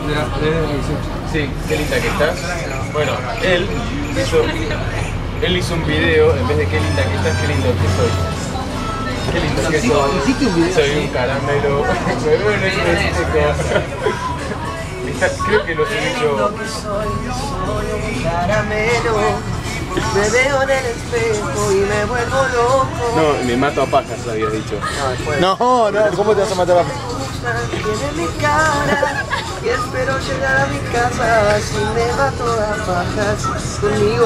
Sí, qué linda que estás. Bueno, él hizo un video, en vez de qué linda que estás, qué lindo que soy. Qué lindo que soy. Soy un caramelo. Me veo en el espejo. Creo que lo he hecho. Soy un caramelo. Me veo en el espejo y me vuelvo loco. No, me mato a pajas, habías dicho. No, ¿cómo te vas a matar a pajas? Tiene mi cara y espero llegar a mi casa si me mato a pajas conmigo.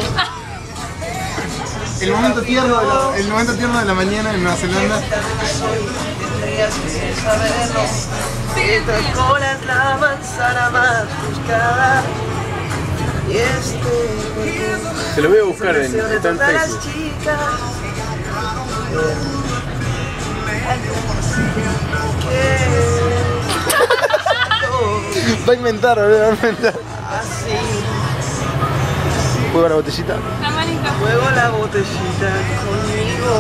El momento tierno de la mañana en Nueva Zelanda. Tendrías que saberlo. Esta cola es la manzana más buscada. Y Se lo voy a buscar en Facebook. Va a inventar, va a inventar. Así. ¿Juego la botellita? La manita. Juego la botellita conmigo.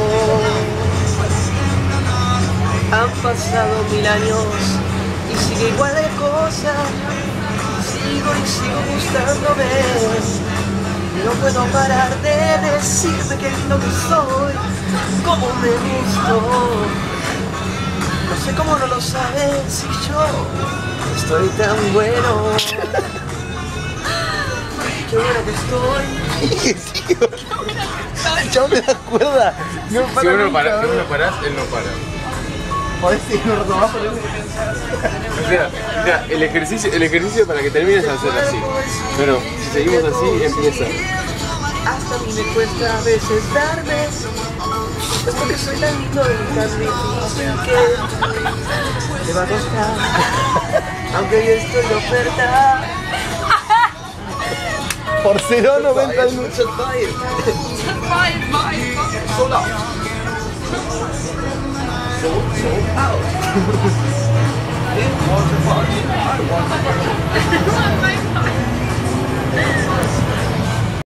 Han pasado 1000 años y sigue igual de cosa. Sigo y sigo gustándome. No puedo parar de decirte qué lindo que soy. Cómo me gusto. No sé cómo no lo sabes si yo estoy tan bueno. Qué bueno que estoy. El chabón me da cuerda. No Si para uno nunca, parás, boludo. él no para. Podés seguir un rato más, pero... O sea, mira, el ejercicio para que termines a hacer así. Pero si seguimos así, empieza. Hasta a mí me cuesta a veces darme. Es porque soy tan lindo y tan difícil que te va a costar. Aunque yo estoy de oferta. Por 0.90 minutos. Sold out. Sold out. It was a party. I want a party.